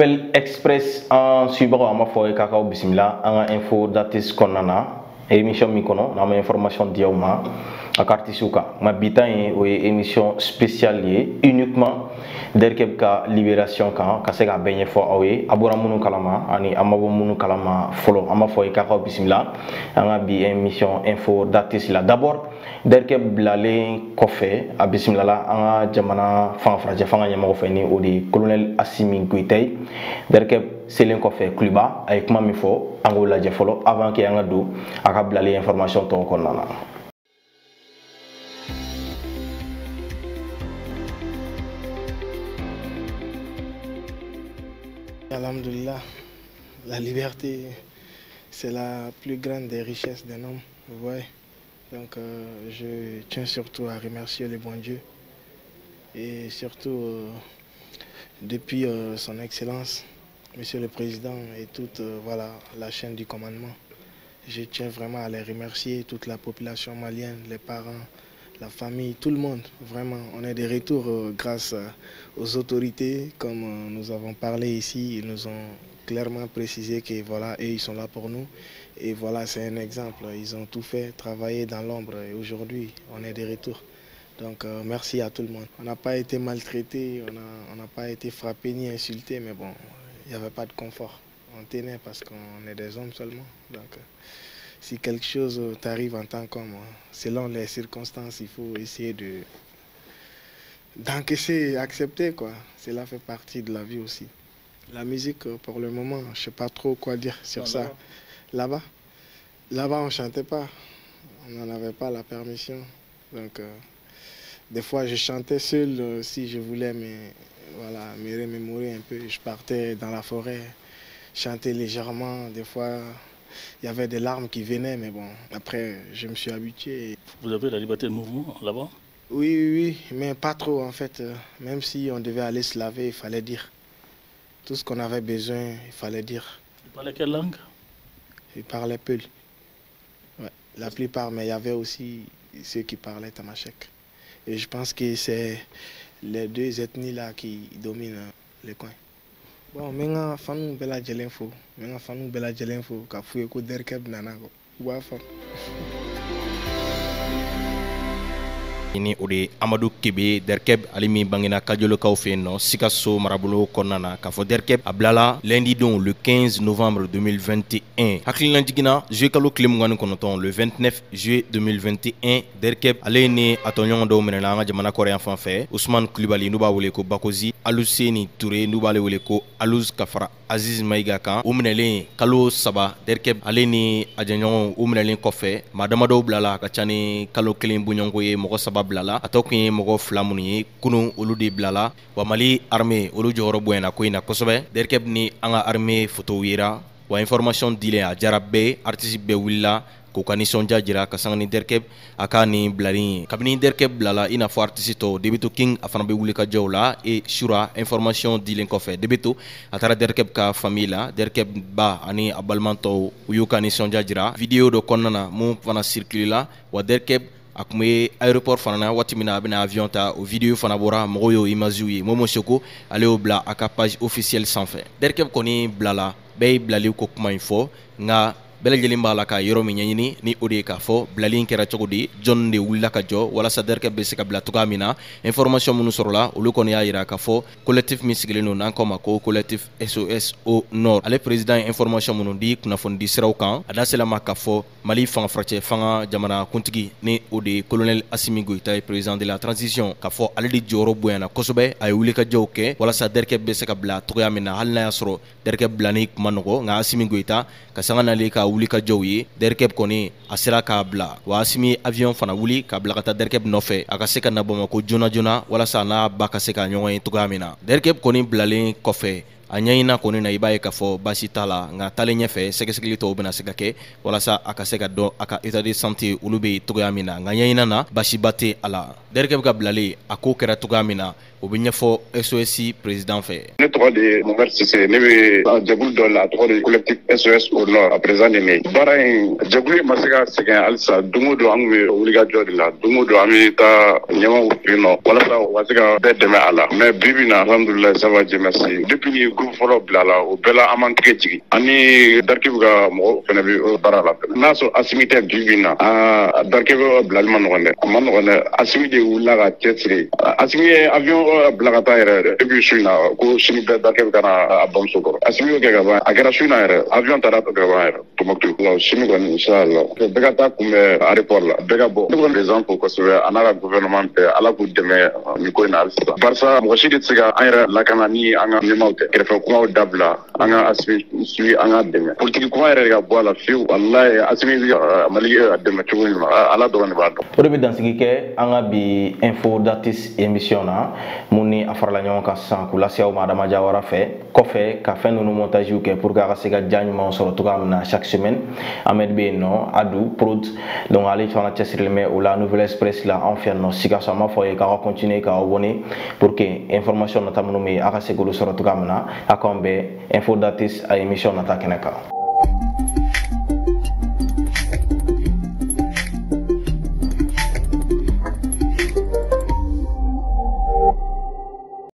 Colonel Express en suivant ma foi kakao bismillah en info datis konana émission mi kono na ma information diauma à Kartisuka ma bitan ou émission spéciale uniquement derkeb ka libération kan ka se ka benye fo awe abura munu kalama ani amabo munu kalama folo ama foi kakao bismillah en bi émission info datis là d'abord derkeb blale kofé a bismillah la en jamana fanfraje fanga nyama ko feni o di colonel Assimi Goïta derkeb selen kofé kluba avec mami fo angola je folo avant que yanga do aka blale information to ko nana. Alhamdulillah, la liberté, c'est la plus grande des richesses d'un homme, vous voyez. Donc je tiens surtout à remercier le bon Dieu et surtout depuis son Excellence, Monsieur le Président et toute voilà, la chaîne du commandement. Je tiens vraiment à les remercier, toute la population malienne, les parents, la famille, tout le monde. Vraiment, on est de retour grâce aux autorités. Comme nous avons parlé ici, ils nous ont clairement précisé que voilà, eux, ils sont là pour nous. Et voilà, c'est un exemple. Ils ont tout fait, travaillé dans l'ombre. Et aujourd'hui, on est de retour. Donc, merci à tout le monde. On n'a pas été maltraité, on n'a pas été frappé ni insulté, mais bon, il n'y avait pas de confort. On tenait parce qu'on est des hommes seulement. Donc, si quelque chose t'arrive en tant qu'homme, selon les circonstances, il faut essayer d'encaisser et accepter, quoi. Cela fait partie de la vie aussi. La musique, pour le moment, je ne sais pas trop quoi dire sur ça. Là-bas, on ne chantait pas. On n'en avait pas la permission. Donc, des fois, je chantais seul si je voulais voilà, me remémorer un peu. Je partais dans la forêt, chanter légèrement. Des fois, il y avait des larmes qui venaient, mais bon, après, je me suis habitué. Vous avez la liberté de mouvement là-bas? Oui, mais pas trop en fait. Même si on devait aller se laver, il fallait dire. Tout ce qu'on avait besoin, il fallait dire. Vous parlez quelle langue? Je parlais Peul. Ouais, la plupart, mais il y avait aussi ceux qui parlaient tamashek. Et je pense que c'est les deux ethnies-là qui dominent le coin. Bon, maintenant, fanou bela jelenfo, maintenant fanou bela jelenfo, ka fouye ko derkeb nanako, wafam. Ini ode Amadou Kebe derkeb alimi bangina kajolo kaufeno Sikasso marabulo konana kafo derkeb ablala lundi don le 15 novembre 2021 haklina jigina jeu kalo klimngani konoton le 29 juillet 2021 derkeb alene atonyon do menela nga jamana korean fanfé Ousmane Koulibaly nuba wole ko Bakozi Aluseni Touré nuba le wole ko Alouz Kafara Aziz Maïga kan umnele kalo saba derkeb aleni ajanyon umnele kofé madama do blala ka chani kalo klim bunyongo ye moko saba blala atokin mogo flamuni kunu olu de blala wa Mali armée olu joro buena ko ina kosobe derkeb ni anga armée photo wira wa information dile a jarabe artiste be willa ko kanisson jajira ka sangani derkeb akani blari kabini derkeb blala ina fo artiste to debito king afana be wuli ka jawla e shura information dile ko fe debito atara derkeb ka famila derkeb ba ani abalmanto uyu kanisson jajira video do konnana mu fana circuler wa derkeb akme aéroport fana wati mina bena avion ta o video fana bora moyo imazuyi momo soko ale o bla aka page officielle sans fin derkeb koni blala bay blali ko kuma info nga bela jelimba la ka yoro mi nyini ni odi ka fo blalin kera chogodi John de wulla ka jo wala sa derkeb be sika bla tuga mina information munu sorola o lu kon ya ira ka fo collectif misigileno nan ko mako collectif SOS au nord ale président information munu di kuna fon di siraw kan ada selama ka fo Mali fanga frache fanga jamana kuntigi ni odi colonel Assimi Goïta président de la transition ka fo ale di joro boyana kosobe ay wuli ka joke wala sa derkeb be sika bla tuga mina halna yasro derkeb blani kumanogo nga Assimi Goïta ka sangana le ka wuli ka jowi derkeb koni asira ka bla wa Assimi avion fana wuli ka bla kata derkeb nofe aka seka na Bamako jona wala sa na baka seka nyongo tuga mina derkeb koni blalen kofe anyayina koni na ibaye ka fo basi tala nga tale nyefe sekesegili to bena segake wala sa aka seka do aka état de santé ulube tugamina nga nyayina na basi bate ala derkeb ka blale ako kera tugamina o bi ɲɛfɔ SOS président fɛ. Ne tɔgɔ de Mohamed Sise, ne bɛ jɛkulu dɔ la a tɔgɔ de collectif SOS au nord a président de ne. Baara in jɛkulu in ma se ka sɛgɛn halisa don o don an tun bɛ wulikajɔ de la don o don an bɛ taa ɲɛmaw fɛ yen nɔ walasa u ka se ka bɛɛ dɛmɛ a la mais bi bi in na alhamdulilayi ça va Dieu merci depuis groupe fɔlɔ bila la o bɛɛ la an m'an tigɛ jigin ani Darkeb ka mɔgɔ fɛnɛ bɛ baara la n'a sɔrɔ Asimi tɛ bi bi in na Darkeb bilali ma nɔgɔn dɛ a ma nɔgɔn dɛ Asimi de wulila ka cɛsiri Asimi ye avion bila ka taa yɛrɛ depuis su in na ko sini bɛɛ Darkeb ka na a bamuso kɔrɔ Asimi y'o kɛ ka ban a kɛra su in na yɛrɛ avion taara ka ban yɛrɛ Tombouctou sini kɔni inchallah bɛɛ ka taa kunbɛn aéroport la bɛɛ ka bɔ ne kɔni les gens fo kosɛbɛ a n'a ka gouvernement bɛɛ Ala k'u dɛmɛ nin ko in na halisa barisa mɔgɔ si de tɛ se ka an yɛrɛ lakana ni an ka ɲɛmaaw tɛ kɛrɛfɛ kumaw dabila an ka Asimi an ka dɛmɛ politique kuma yɛrɛ ka bɔ a la fiyewu walayi Asimi bɛ Mali dɛmɛ cogo min na Ala dɔrɔn de b'a dɔn. O de bɛ dansigi kɛ an ka bi info d'artiste émission na mun ni a farala ɲɔgɔn kan sisan k'u lase aw ma Adama Jawara fɛ kɔfɛ ka fɛn ninnu montage kɛ pour que a ka se ka ja ɲumanw sɔrɔ cogoya min na chaque semaine Ahmed bɛ yen nɔ Adu Prod donc ale fana cɛsirilen bɛ o la Nouvelle Express la anw fɛ yan nɔ Sikaso an b'a fɔ a ye k'aw ka continuer k'aw abonner pour que information nata minnu bɛ yen a ka se k'olu sɔrɔ cogoya min na a k'anw bɛ info d'artiste a émission nata kɛnɛ kan.